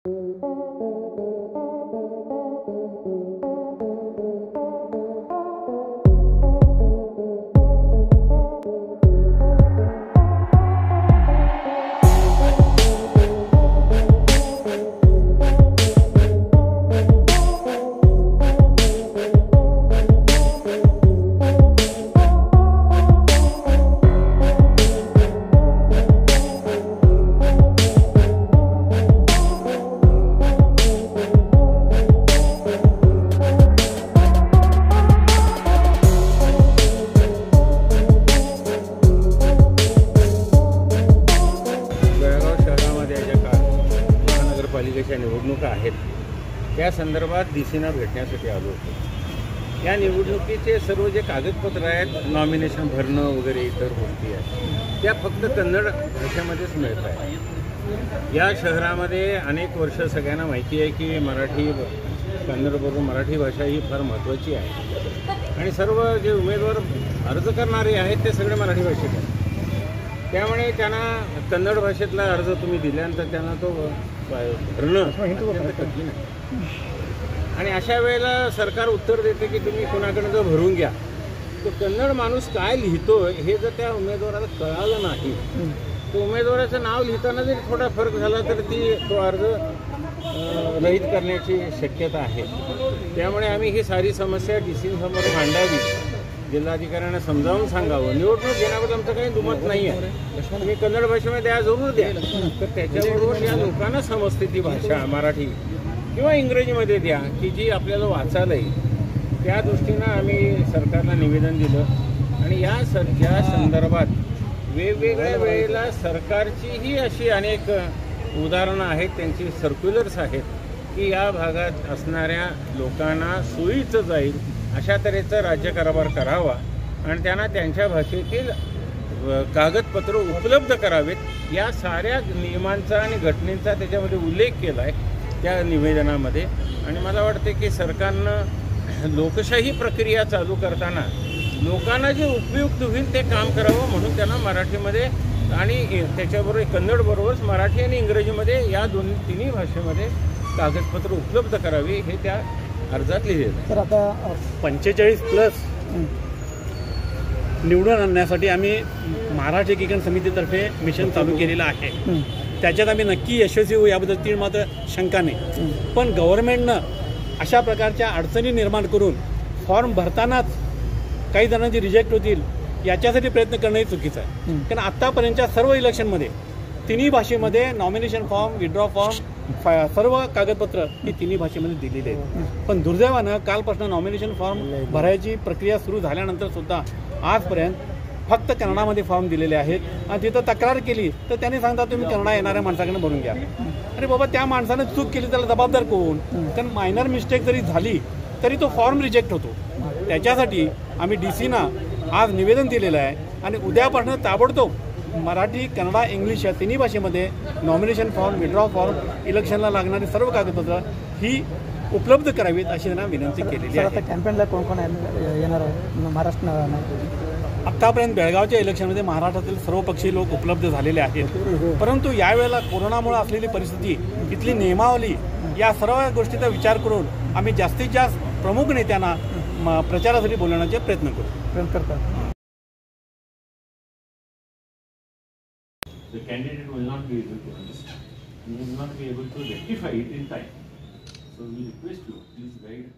महानगरपालिकेच्या निवडणुका आहेत त्या संदर्भात डीसीना भेटण्यासाठी आलो होतो। या निवडणुकीचे सर्व जे कागदपत्र आहेत, नॉमिनेशन भरणं वगैरे इतर गोष्टी आहेत, त्या फक्त कन्नड भाषेमध्येच मिळत आहेत। या शहरामध्ये अनेक वर्ष सगळ्यांना माहिती आहे की कन्नडबरोबर मराठी भाषा ही फार महत्त्वाची आहे आणि सर्व जे उमेदवार अर्ज करणारे आहेत ते सगळे मराठी भाषेत आहेत। त्यामुळे त्यांना कन्नड भाषेतला अर्ज तुम्ही दिल्यानंतर त्यांना तो भरणं कठीण आहे आणि अशा वेळेला सरकार उत्तर देते की तुम्ही कोणाकडे जर भरून घ्या, तो कन्नड माणूस काय लिहितो हे जर त्या उमेदवाराला कळालं नाही, तो उमेदवाराचं नाव लिहिताना जरी थोडा फरक झाला तर तो अर्ज रहित करण्याची शक्यता आहे। त्यामुळे आम्ही ही सारी समस्या डीसींसमोर मांडावी, जिल्हाधिकाऱ्यांना समजावून सांगावं। निवडणूक घेण्याबद्दल आमचं काही दुमत नाही आहे, तुम्ही कन्नड भाषेमध्ये द्या, जरूर द्या, तर त्याच्याबरोबर या लोकांना समजते ती भाषा मराठी किंवा इंग्रजीमध्ये द्या की जी आपल्याला वाचायला येईल। त्या दृष्टीनं आम्ही सरकारला निवेदन दिलं आणि या संदर्भात वेगवेगळ्या वेळेला सरकारचीही अशी अनेक उदाहरणं आहेत, त्यांची सर्क्युलर्स आहेत की या भागात असणाऱ्या लोकांना सोयीचं जाईल अशा तऱ्हेचा राज्यकारभार करावा आणि त्यांना त्यांच्या भाषेतील कागदपत्र उपलब्ध करावेत। या साऱ्या नियमांचा आणि घटनेचा त्याच्यामध्ये उल्लेख केला आहे त्या निवेदनामध्ये आणि मला वाटते की सरकारनं लोकशाही प्रक्रिया चालू करताना लोकांना जे उपयुक्त होईल ते काम करावं, म्हणून त्यांना मराठीमध्ये आणि त्याच्याबरोबर कन्नडबरोबरच मराठी आणि इंग्रजीमध्ये या तिन्ही भाषेमध्ये कागदपत्र उपलब्ध करावी हे त्या अर्जात लिहिलेलं आहे। तर आता 45+ निवडून आणण्यासाठी आम्ही महाराष्ट्र एकीकरण समितीतर्फे मिशन चालू केलेलं आहे। त्याच्यात आम्ही नक्की यशस्वी होऊ याबद्दल तीळ मात्र शंका नाही, पण गव्हर्नमेंटनं अशा प्रकारच्या अडचणी निर्माण करून फॉर्म भरतानाच काही जणांची रिजेक्ट होतील याच्यासाठी प्रयत्न करणंही चुकीचं आहे। कारण आत्तापर्यंतच्या सर्व इलेक्शनमध्ये तिन्ही भाषेमध्ये नॉमिनेशन फॉर्म, विड्रॉ फॉर्म, सर्व कागदपत्र ही तिन्ही भाषेमध्ये दिलेली आहेत। पण दुर्दैवानं कालपासून नॉमिनेशन फॉर्म भरायची प्रक्रिया सुरू झाल्यानंतर सुद्धा आजपर्यंत फक्त कन्नडामध्ये फॉर्म दिलेले आहेत आणि तिथं तक्रार केली तर त्यांनी सांगतात तुम्ही कन्नडा येणाऱ्या माणसाकडनं भरून घ्या। अरे बाबा, त्या माणसानं चूक केली त्याला जबाबदार कोण? कारण मायनर मिस्टेक जरी झाली तरी तो फॉर्म रिजेक्ट होतो। त्याच्यासाठी आम्ही डीसीना आज निवेदन दिलेलं आहे आणि उद्यापासून ताबडतोब मराठी, कन्नडा, इंग्लिश या तिन्ही भाषेमध्ये नॉमिनेशन फॉर्म, विड्रॉ फॉर्म, इलेक्शनला लागणारी सर्व कागदपत्र ही उपलब्ध करावीत अशी त्यांना विनंती केलेली आहे। कॅम्पेनला कोण कोण येणार महाराष्ट्र? आत्तापर्यंत बेळगावच्या इलेक्शनमध्ये महाराष्ट्रातील सर्वपक्षीय लोक उपलब्ध झालेले आहेत, परंतु यावेळेला कोरोनामुळे असलेली परिस्थिती, इथली नियमावली या सर्व गोष्टीचा विचार करून आम्ही जास्तीत जास्त प्रमुख नेत्यांना प्रचारासाठी बोलवण्याचे प्रयत्न करू। The candidate will not be able to understand and will not be able to rectify it in time. So we request you, please guide